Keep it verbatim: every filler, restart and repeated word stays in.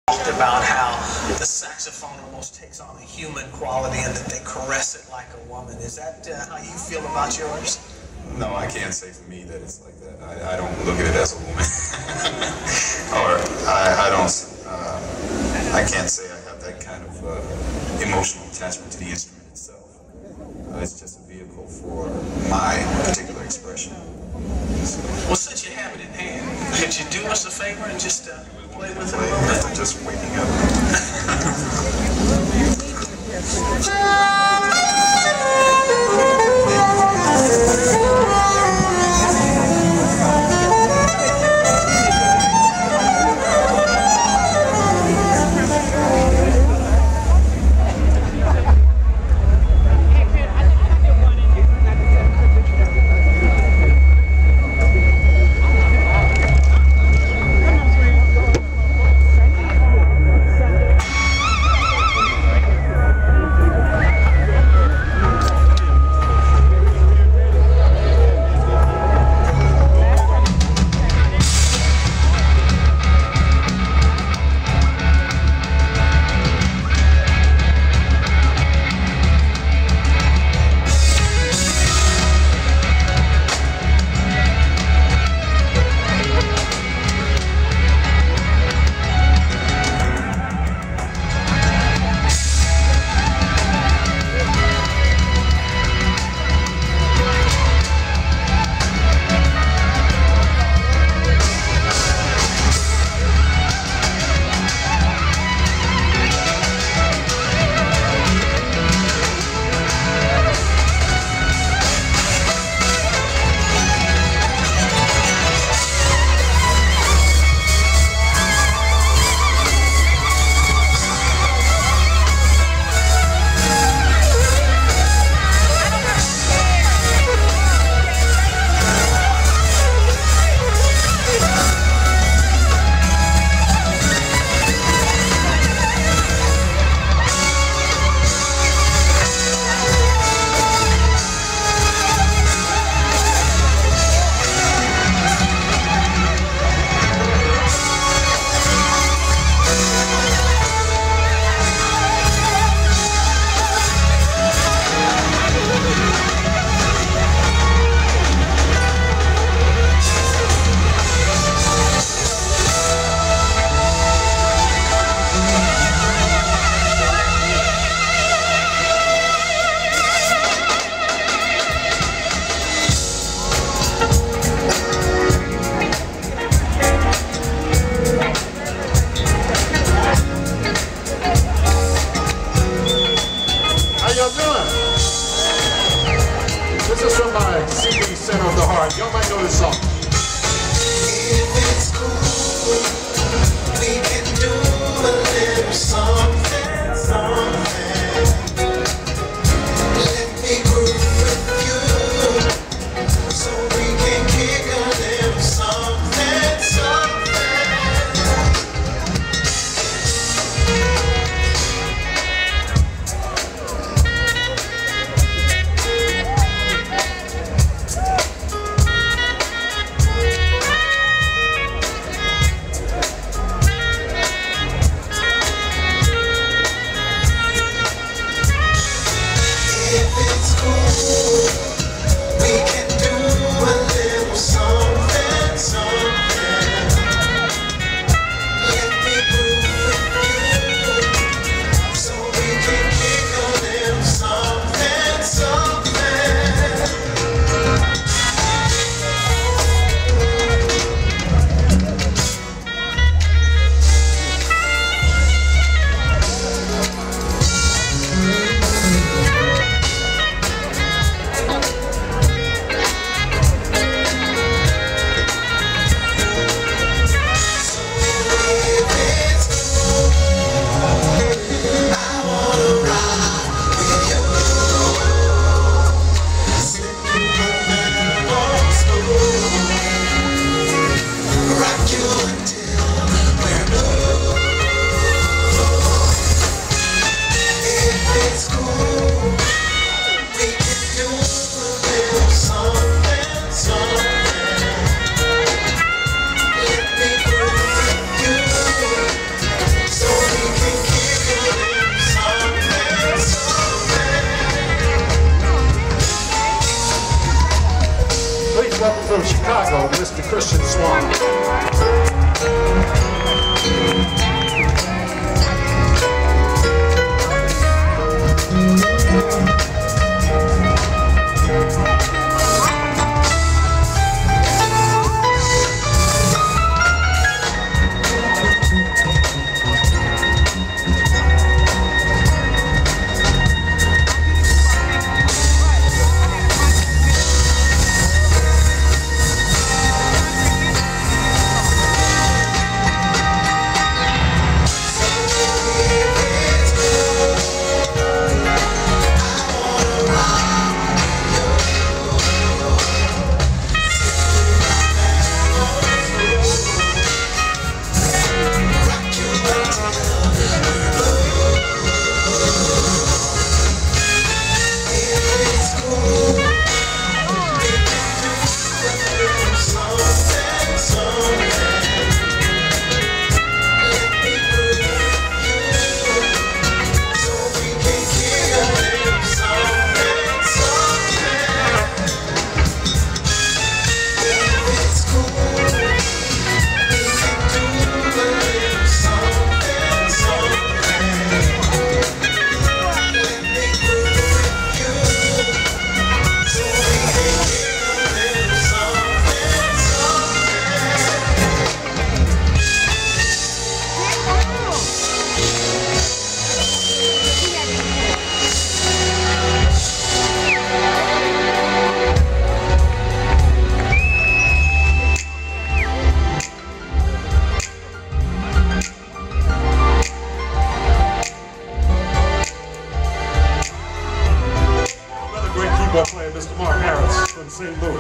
talked about how the saxophone almost takes on a human quality and that they caress it like a woman. Is that uh, how you feel about yours? No, I can't say for me that it's like that. I, I don't look at it as a woman. or I, I don't, uh, I can't say I have that kind of uh, emotional attachment to the instrument itself. Uh, it's just a vehicle for my particular expression. So. Well, since you have it in hand, could you do us a favor and just uh, play with it a play little bit? I'm just waking up. Christian Swan. Saint Louis.